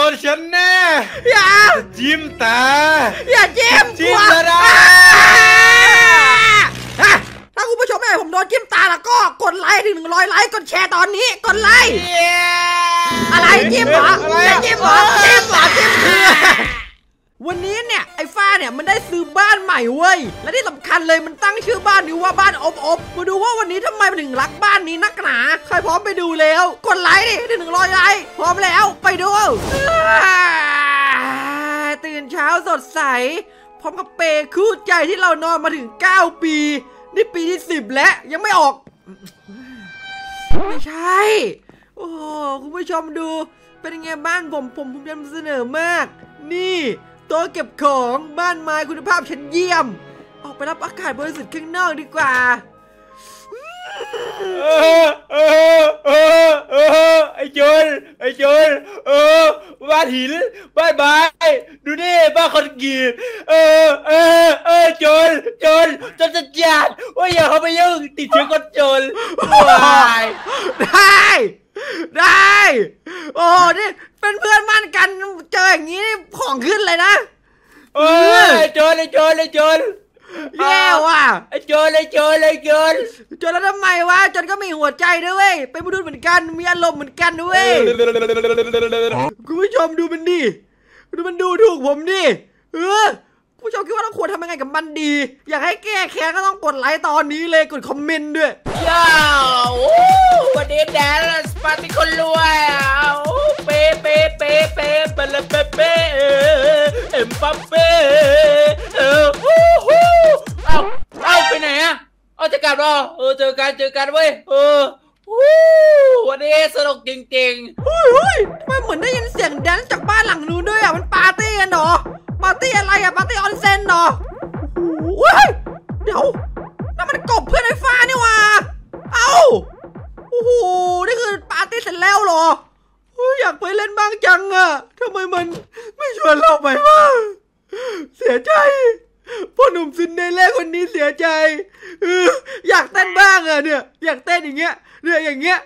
นฉันแน่อย่าจิ้มตาอย่าจิ้มแล้วนะถ้าคุณผู้ชมไม่ให้ผมโดนจิ้มตาแล้วก็กดไลค์ถึง100 ไลค์กดแชร์ตอนนี้กดไลค์อะไรจิ้มเหรอจะจิ้มเหรอจิ้มวันนี้เนี่ยไอ้ฟ้าเนี่ยมันได้ซื้อบ้านใหม่เว้ยและที่สำคัญเลยมันตั้งชื่อบ้านนี้ว่าบ้านอบมาดูว่าวันนี้ทำไมมันถึงรักบ้านนี้นักหนาใครพร้อมไปดูแล้วกดไลค์ดิถึง100 ไลค์พร้อมแล้วไปดูตื่นเช้าสดใสพร้อมกับเปย์คู่ใจที่เรานอนมาถึง9 ปีนี่ปีที่10แล้วยังไม่ออกไม่ใช่โอ้คุณผู้ชมดูเป็นยังไงบ้านผมนำเสนอมากนี่โต๊ะเก็บของบ้านไม้คุณภาพชั้นเยี่ยมออกไปรับอากาศบริสุทธิ์ข้างนอกดีกว่าไอ้โจรบ้านหินบ้านไม้ดูนี่บ้านคอนกรีตโจรจะจัดว่าอย่าเข้าไปยุ่งติดเชื้อคนจนได้โอ้นี่เป็นเพื่อนบ้านกันเจออย่างนี้ของขึ้นเลยนะโจรแย่ว่ะโจรแล้วทำไมวะจนก็มีหัวใจด้วยเว้ยเป็นมนุษย์เหมือนกันมีอารมณ์เหมือนกันด้วยคุณผู้ชมดูมันดิมันดูถูกผมดิคุณผู้ชมคิดว่าเราควรทำยังไงกับมันดีอยากให้แก้แค้นก็ต้องกดไลค์ตอนนี้เลยกดคอมเมนต์ด้วยย้าววันนี้แดนสปาร์ตี้คนรวยเป๊เอ็มปัปเป้เอาไปไหนอะเอาจะกลับหรอเจอกันเว้ยวันนี้สนุกจริงทำไมเหมือนได้ยินเสียงแดนซ์จากบ้านหลังนู้นด้วยอ่ะมันปาร์ตี้กันเหรอปาร์ตี้อะไรอ่ะปาร์ตี้ออนเซ็นเหรอเดี๋ยวนั่นมันกบเพื่อนไอ้ฟ้านี่วะโอ้โหนี่คือปาร์ตี้เสร็จแล้วเหรออยากไปเล่นบ้างจังอ่ะทำไมมันไม่ชวนเราไปบ้างเสียใจพ่อหนุ่มซินเดอเรลล่าคนนี้เสียใจอยากเต้นบ้างอ่ะเนี่ยอยากเต้นอย่างเงี้ยอย่างเงี้ย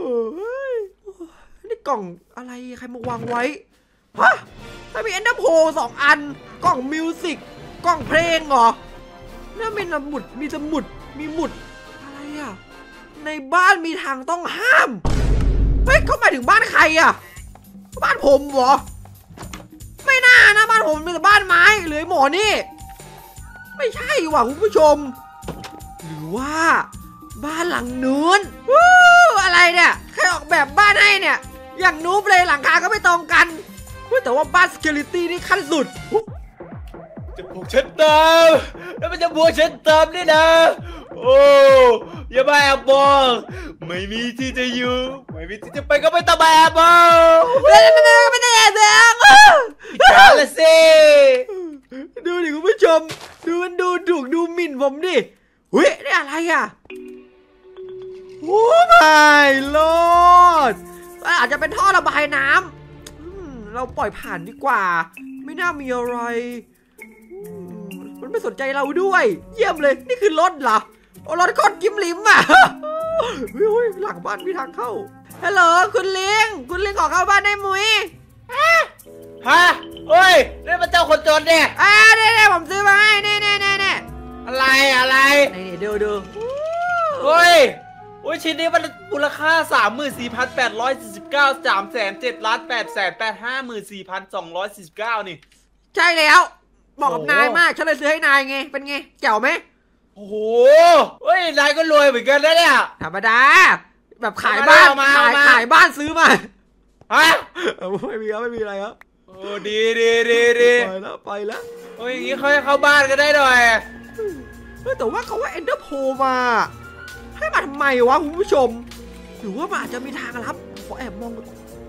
นี่กล่องอะไรใครมาวางไว้ฮะถ้ามีเอ็นเดอร์โพ2 อันกล่องมิวสิกกล่องเพลงเหรอน่ามีสมุดมีหมุดอะไรอ่ะในบ้านมีทางต้องห้ามเฮ้ยเขาหมายถึงบ้านใครอ่ะบ้านผมเหรอไม่น่านะบ้านผมเป็นแต่บ้านไม้หรือหมอนี่ไม่ใช่ว่ะคุณผู้ชมหรือว่าบ้านหลังนู้นอะไรเนี่ยใครออกแบบบ้านให้เนี่ยอย่างนูบเลยหลังคาก็ไม่ตรงกันแต่ว่าบ้าน security นี่ขั้นสุดจะผูกฉันตามแล้วมันจะบวกฉันตามนี่นะอย่ามาแอบบอกไม่มีที่จะอยู่ไม่มีที่จะไปก็ไม่ต้องมาแอบบอกไม่ได้แอบจ้าละสิดูดิคุณผู้ชมดูมันดูถูกดูหมิ่นผมดินี่อะไรอ่ะโอ้ my lord อาจจะเป็นท่อระบายน้ำเราปล่อยผ่านดีกว่าไม่น่ามีอะไรมันไม่สนใจเราด้วยเยี่ยมเลยนี่คือรถเหรอรถคอนกิ้มลิมอ่ะหลังบ้านมีทางเข้าฮัลโหลคุณลิงขอเข้าบ้านได้มุ้ยฮะนี่มันเจ้าคนจนเนี่ยเนี่ยผมซื้อมาให้นี่อะไรนี่ดูชิ้นนี้มันมูลค่า 34,849 307,885,4,249นี่ใช่แล้วบอกกับนายมากฉันเลยซื้อให้นายไงเป็นไงเจ๋วไหมโอ้โหนายก็รวยเหมือนกันนะเนี่ยธรรมดาแบบขายบ้านขายบ้านซื้อมาไม่มีอะไรครับดีไปแล้วอย่างนี้เขาให้เข้าบ้านก็ได้หน่อยแต่ว่าเขาว่าเอ็นเดอร์โพมาให้มาทำไมวะคุณผู้ชมหรือว่ามันอาจจะมีทางลับขอแอบมอง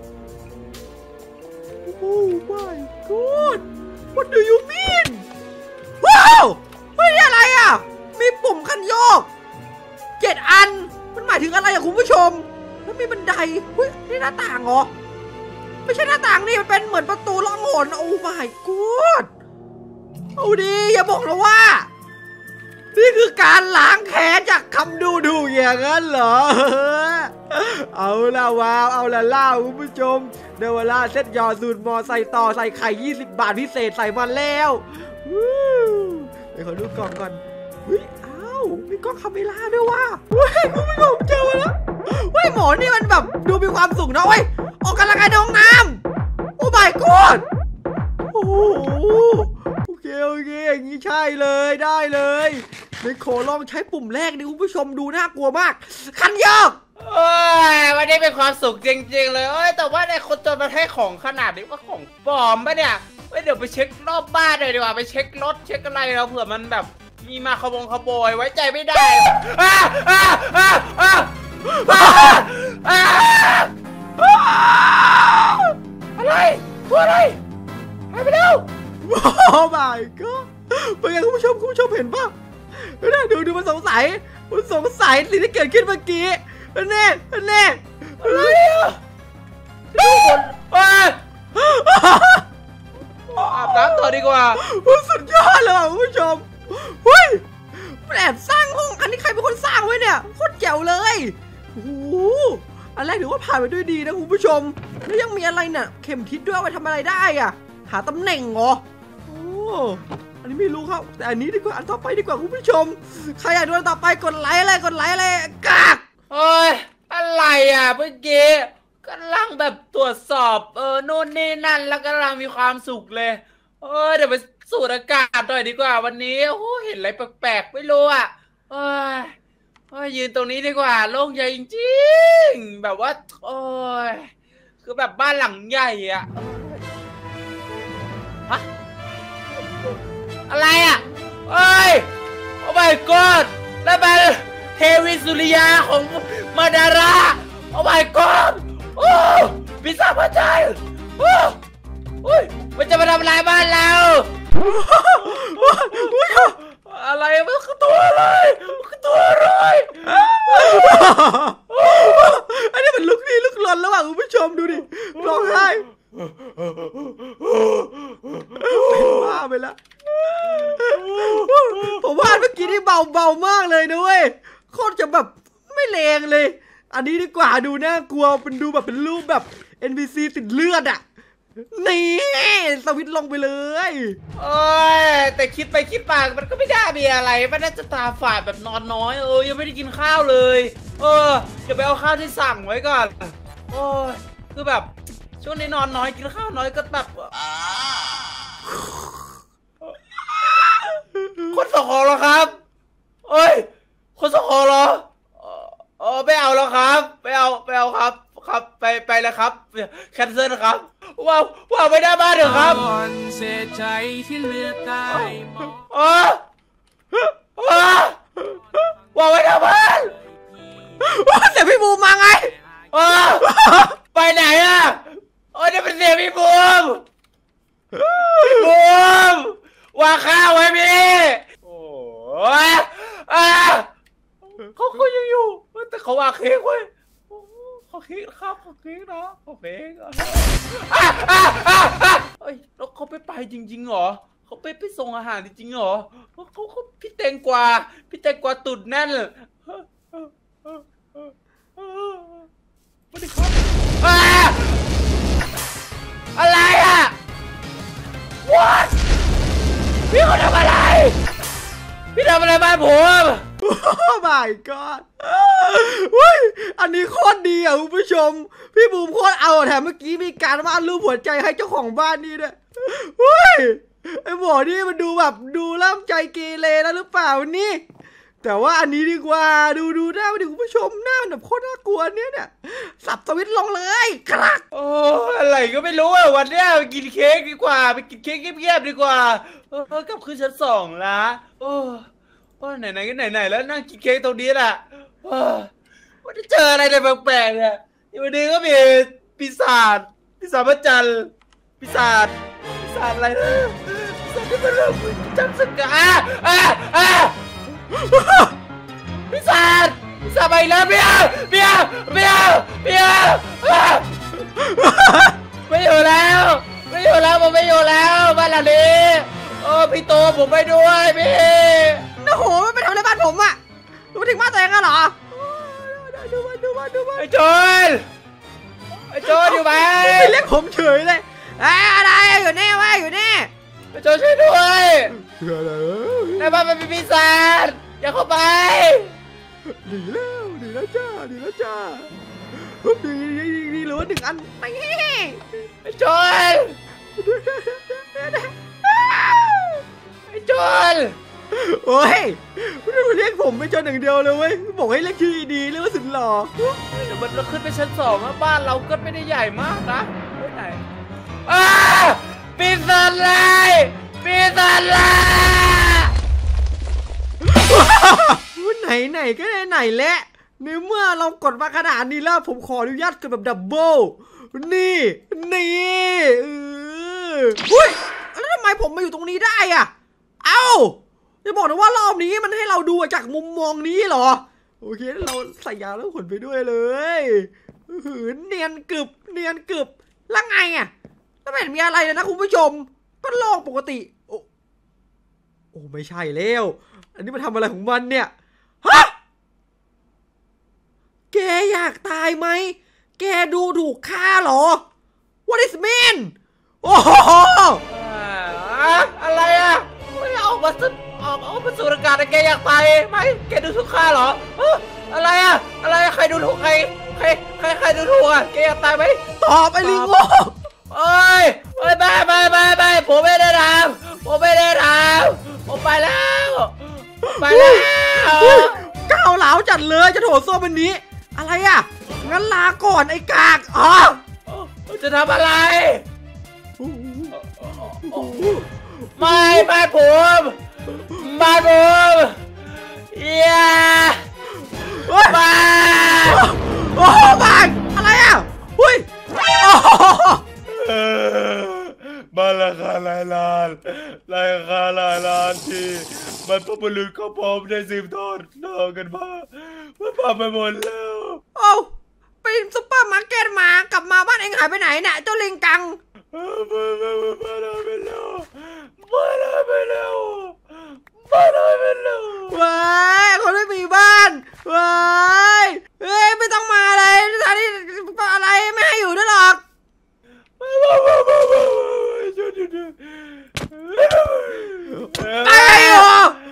โอ้ my god what do you mean ว้าวนี่อะไรอ่ะมีปุ่มคันโยก7 อันมันหมายถึงอะไรอ่ะคุณผู้ชมแล้วมีบันไดนี่หน้าต่างเหรอไม่ใช่หน้าต่างนี่มันเป็นเหมือนประตูล่องหนโอ้ my god เอาดีอย่าบอกนะว่านี่คือการล้างแค้นจากคำดูอย่างนั้นเหรอเอาละวาวเอาละล่าคุณผู้ชมเดวล่าเซ็ตยอสูตรมอใส่ต่อใส่ไข่20 บาทพิเศษใส่มาแล้วเดี๋ยวขอดูกล่องก่อนเฮ้ยอ้าวมีกล้องคาเมล่าด้วยว่ะเฮ้ยคุณผู้ชมเจอมาแล้วเฮ้ยหมอนี่มันแบบดูมีความสุขนะเว้ยออกกำลังกายในห้องน้ำโอ้ my god โอ้โหโอเคอย่างนี้ใช่เลยได้เลยเดี๋ยวขอลองใช้ปุ่มแรกดิคุณผู้ชมดูน่ากลัวมากคันโยกวันนี้เป็นความสุขจริงๆเลยแต่ว่าในคนจนมันให้ของขนาดนี้ว่าของปลอมปะเนี่ยเดี๋ยวไปเช็ครอบบ้านเลยดีกว่าไปเช็ครถเช็คอะไรเราเผื่อมันแบบมีมาขโมยไว้ใจไม่ได้อะไรตัวอะไรหายไปแล้วโอ้ my god เป็นไงคุณผู้ชมเห็นป่ะดูมันสงสัยสิ่งที่เกิดขึ้นเมื่อกี้แน่อะไรอ่ะดูคนอาบน้ำต่อดีกว่าสุดยอดเลยคุณผู้ชมเฮ้ยแอบสร้างห้องอันนี้ใครเป็นคนสร้างไว้เนี่ยโคตรแจ๋วเลยโอ้โหอันแรกถือว่าผ่านไปด้วยดีนะคุณผู้ชมแล้วยังมีอะไรเนี่ยเข็มทิศด้วยเอาไปทำอะไรได้อ่ะหาตำแหน่งเหรอโอ้อันนี้ไม่รู้ครับแต่อันนี้ดีกว่าอันต่อไปดีกว่าคุณผู้ชมใครอยากดูอันต่อไปกดไลค์อะไรกากอะไรอ่ะเมื่อกี้กำลังแบบตรวจสอบโน่นนี่นั่นแล้วกำลังมีความสุขเลยเดี๋ยวไปสูดอากาศหน่อยดีกว่าวันนี้โอ้เห็นอะไรแปลกๆไม่รู้อ่ะยืนตรงนี้ดีกว่าโล่งใจจริงๆแบบว่าคือแบบบ้านหลังใหญ่อ่ะฮะอะไรอ่ะโอ้ my god แล้วเป็นเทวีสุริยาของมาดาราโอ้ my god พิซซ่าพระเจ้ามันจะมาทำลายบ้านเราอะไรมันคือตัวอะไรอันนี้มันลุกลนแล้วอ่ะคุณผู้ชมดูดิร้องไห้บ้าไปแล้วผมว่าเมื่อกี้นี่เบามากเลยนะเว้ยโคตรจะแบบไม่แรงเลยอันนี้ดีกว่าดูน่ากลัวเป็นดูแบบเป็นรูปแบบ NPC ติดเลือดอ่ะนี่สวิตช์ลงไปเลยแต่คิดไปคิดมามันก็ไม่ได้มีอะไรมันน่าจะตาฝาดแบบนอนน้อยยังไม่ได้กินข้าวเลยเดี๋ยวไปเอาข้าวที่สั่งไว้ก่อนคือแบบช่วงนี้นอนน้อยกินข้าวน้อยก็แบบคนส่งของเหรอครับคนส่งของเหรอไม่เอาแล้วครับไม่เอาครับไปแล้วครับแคนเซิลครับว้าวไม่ได้บ้านเหรอครับเสียใจที่เลือกได้ว้าวไม่ได้บ้านเสียพี่บูมมาไงไปไหนอ่ะนี่เป็นเสียพี่บูมวางข้าวไว้พี่เขายังอยู่แต่เขาวางเค้กไว้ขอเค้กครับขอเค้กนะขอเค้กแล้วเขาไปจริงๆเหรอเขาไปส่งอาหารจริงๆเหรอเขาพี่แตงกวาตุ่นแน่นไม่ได้ครับอะไรอ่ะ What พี่เขาทำอะไรบ้านผมโอ้ my god อันนี้โคตรดีอ่ะคุณผู้ชมพี่บูมโคตรเอาแถมเมื่อกี้มีการวาดรูปหัวใจให้เจ้าของบ้านนี่ด้วยไอ้หมอนี่มันดูแบบดูเริ่มใจเกเรแล้วหรือเปล่านี่แต่ว่าอันนี้ดีกว่าดูหน้าดิคุณผู้ชมหน้าแบบโคตรน่ากลัวเนี่ยสับสวิตช์ลงเลยครับอะไรก็ไม่รู้อ่ะวันเนี้ยไปกินเค้กดีกว่าไปกินเค้กเงียบๆดีกว่ากลับขึ้นชั้น2ละไหนก็ไหนแล้วนั่งกินเค้กตรงนี้แหละว่าจะเจออะไรแปลกๆเนี่ยวันนี้ก็มีปีศาจพระจันทร์ปีศาจอะไรนะปีศาจที่มันเริ่มจับสกัดปีศาจไปแล้วเบียร์ไม่อยู่แล้วผมไม่อยู่แล้วบ้านหลังนี้พี่โตผมไปด้วยพี่โอ้โหมันไปทำผมอะมาถึงบ้านตัวเองกันเหรอดูมาไอ้โจรอยู่ไหมไม่เรียกผมเฉยเลยอะไรอยู่นี่วะอยู่นี่ไอ้โจรช่วยด้วยอะไรในบ้านมันมีปีศาจอย่าเข้าไปหนีแล้วจ้าดีเหลือ1 อันไม่ไอ้โจรโอ้ยไม่ได้มาเรียกผมไม่จนอย่างเดียวเลยเว้ยบอกให้เรียกชื่อดีเรียกว่าสุดหล่อเดี๋ยวมันเราขึ้นไปชั้น2นะบ้านเราก็ไม่ได้ใหญ่มากนะไปไหนปีศาจลายไหนก็ไหนแหละในเมื่อเรากดมาขนาดนี้แล้วผมขออนุญาตกดแบบดับเบิลนี่อุ้ยแล้วทำไมผมมาอยู่ตรงนี้ได้อะเอ้าจะบอกนะว่ารอบนี้มันให้เราดูจากมุมมองนี้เหรอโอเคเราใส่ยาแล้วขนไปด้วยเลยเนียนกึบแล้วไงอะแล้วไม่เห็นมีอะไรเลยนะคุณผู้ชมก็โล่งปกติโอ้ไม่ใช่แล้วอันนี้มันทำอะไรของมันเนี่ยฮะแกอยากตายไหมแกดูถูกข้าเหรอ What is mean โอ้โหอะไรอะไม่ออกมาสู่อากาศแกอยากตายไหมแกดูถูกข้าเหรออะไรอะใครดูถูกใครดูถูกอะแกอยากตายไหมตอบไอ้ลิงโง่เอ้ยไม่ผมไม่ได้ทำผมไปแล้วก้าวเหลาจัดเลยจะโถส้วมวันนี้อะไรอ่ะงั้นลาก่อนไอ้กากจะทำอะไรไม่ผมอย่ามาโอ้บ้านอะไรอ่ะหุ้ยบ้านราคาหลายล้านที่บรรพบุรุษของผมได้สืบทอดกันมามันพังไปหมดแล้วไปซุปเปอร์มาร์เก็ตมากลับมาบ้านเองหายไปไหนเนี่ยเจ้าลิงกังบ้านหายไปแล้วว้ายคนไม่มีบ้านว้ายไม่ต้องมาเลยท่านนี่อะไรไม่ให้อยู่ด้วยหรอกไปอยู่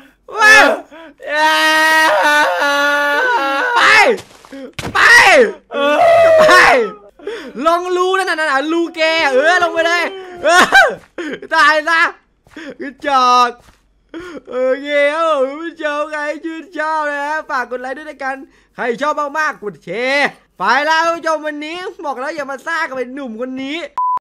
ไปลงรูนั่นรูแกลงไปเลยตายซะกระจอกโอเคครับผู้ชมใครชื่นชอบนะฝากกดไลค์ด้วยกันใครชอบมากๆกดแชร์ไปแล้วผู้ชมวันนี้บอกแล้วอย่ามาซ่ากับไอ้หนุ่มคนนี้